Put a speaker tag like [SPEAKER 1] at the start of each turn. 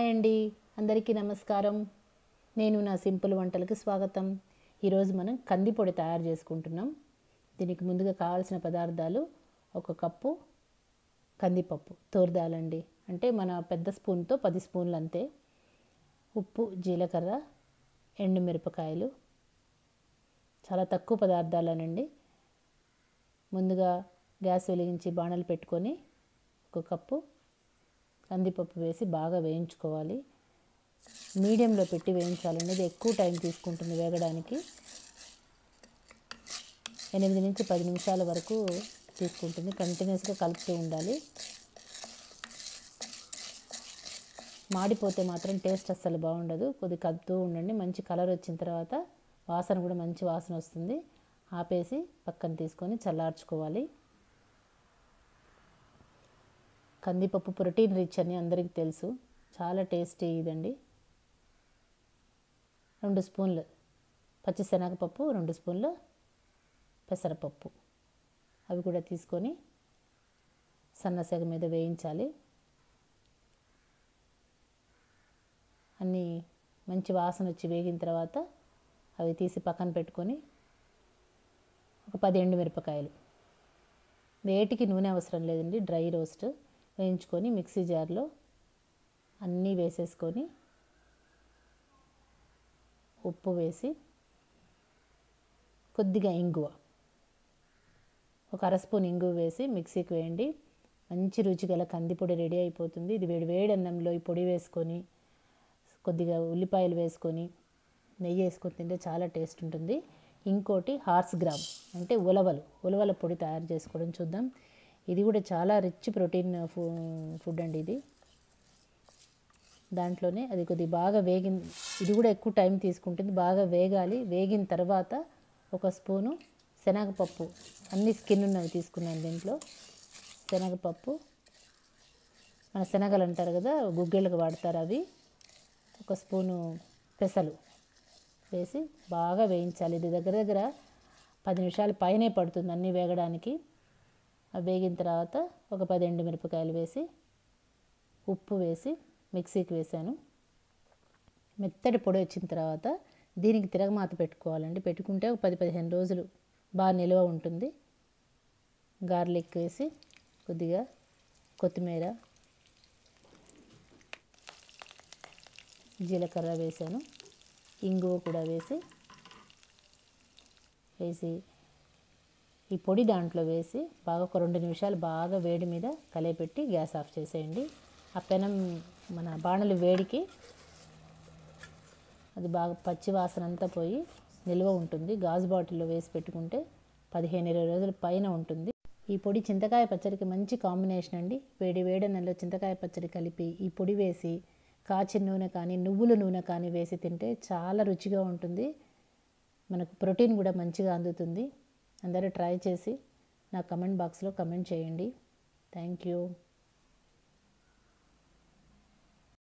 [SPEAKER 1] Hi అండి, అందరికీ నమస్కారం. నేను నా సింపుల్ వంటలకు స్వాగతం. ఈరోజు మనం కంది పొడి తయారు చేసుకుంటున్నాం. దీనికి ముందుగా కావాల్సిన పదార్థాలు: 1 కప్పు కందిపప్పు తోరదాలండి, అంటే మన పెద్ద స్పూన్తో 10 స్పూన్లు అంతే. ఉప్పు, జీలకర్ర, ఎండుమిరపకాయలు, చాలా తక్కువ పదార్థాలనండి. ముందుగా గ్యాస్ వెలిగించి బాణలు పెట్టుకొని 1 కప్పు కందిపప్పు వేసి బాగా వేయించుకోవాలి. మీడియంలో పెట్టి వేయించాలండి, ఇది ఎక్కువ టైం తీసుకుంటుంది వేగడానికి. 8 నుంచి 10 నిమిషాల వరకు తీసుకుంటుంది. కంటిన్యూస్గా కలుపుతూ ఉండాలి. మాడిపోతే మాత్రం టేస్ట్ అస్సలు బాగుండదు. కొద్దిగా కలుపుతూ ఉండండి. మంచి కలర్ వచ్చిన తర్వాత వాసన కూడా మంచి వాసన వస్తుంది. ఆపేసి పక్కన తీసుకొని చల్లార్చుకోవాలి. కందిపప్పు ప్రోటీన్ రిచ్ అని అందరికీ తెలుసు, చాలా టేస్టీ ఇదండి. 2 స్పూన్లు పచ్చిశనగపప్పు, 2 స్పూన్లు పెసరపప్పు, అవి కూడా తీసుకొని సన్నసెగ మీద వేయించాలి. అన్నీ మంచి వాసన వచ్చి వేగిన తర్వాత అవి తీసి పక్కన పెట్టుకొని ఒక 10 ఎండుమిరపకాయలు, వేటికి నూనె అవసరం లేదండి, డ్రై రోస్ట్ వేయించుకొని మిక్సీ జార్లో అన్నీ వేసేసుకొని ఉప్పు వేసి కొద్దిగా ఇంగువ, ఒక 1/2 స్పూన్ ఇంగువ వేసి మిక్సీకి వేయండి. మంచి రుచిగల కందిపొడి రెడీ అయిపోతుంది. ఇది వేడి అన్నంలో ఈ పొడి వేసుకొని కొద్దిగా ఉల్లిపాయలు వేసుకొని నెయ్యి వేసుకొని తింటే చాలా టేస్ట్ ఉంటుంది. ఇంకోటి హార్స్గ్రామ్ అంటే ఉలవల పొడి తయారు చేసుకోవడం చూద్దాం. ఇది కూడా చాలా రిచ్ ప్రోటీన్ ఫుడ్ అండి. ఇది దాంట్లోనే అది కొద్దిగా బాగా ఇది కూడా ఎక్కువ టైం తీసుకుంటుంది. బాగా వేగాలి. వేగిన తర్వాత 1 స్పూను శనగపప్పు, అన్ని స్కిన్ ఉన్నవి తీసుకున్నాను. దీంట్లో శనగపప్పు, మన శనగలు అంటారు కదా, గుగ్గిళ్ళకు వాడతారు అవి, 1 స్పూను పెసలు వేసి బాగా వేయించాలి. ఇది దగ్గర 10 నిమిషాల పైనే పడుతుంది అన్నీ వేగడానికి. వేగిన తర్వాత ఒక 10 ఎండుమిరపకాయలు వేసి ఉప్పు వేసి మిక్సీకి వేసాను. మెత్తటి పొడి వచ్చిన తర్వాత దీనికి తిరగమాత పెట్టుకోవాలండి. పెట్టుకుంటే ఒక 10-15 రోజులు బాగా నిల్వ ఉంటుంది. గార్లిక్ వేసి కొద్దిగా కొత్తిమీర, జీలకర్ర వేసాను, ఇంగువ కూడా వేసి ఈ పొడి దాంట్లో వేసి బాగా ఒక 2 నిమిషాలు బాగా వేడి మీద కలయపెట్టి గ్యాస్ ఆఫ్ చేసేయండి. ఆ పెనం మన బాణలి వేడికి అది బాగా పచ్చి వాసన అంతా పోయి నిల్వ ఉంటుంది. గాజు బాటిల్లో వేసి పెట్టుకుంటే 15-20 రోజుల పైన ఉంటుంది. ఈ పొడి చింతకాయ పచ్చడికి మంచి కాంబినేషన్ అండి. వేడి నెలలో చింతకాయ పచ్చడి కలిపి ఈ పొడి వేసి కాచిన నూనె కానీ నువ్వుల నూనె కానీ వేసి తింటే చాలా రుచిగా ఉంటుంది. మనకు ప్రోటీన్ కూడా మంచిగా అందుతుంది. అందరూ ట్రై చేసి నా కమెంట్ బాక్స్లో కమెంట్ చేయండి. Thank you.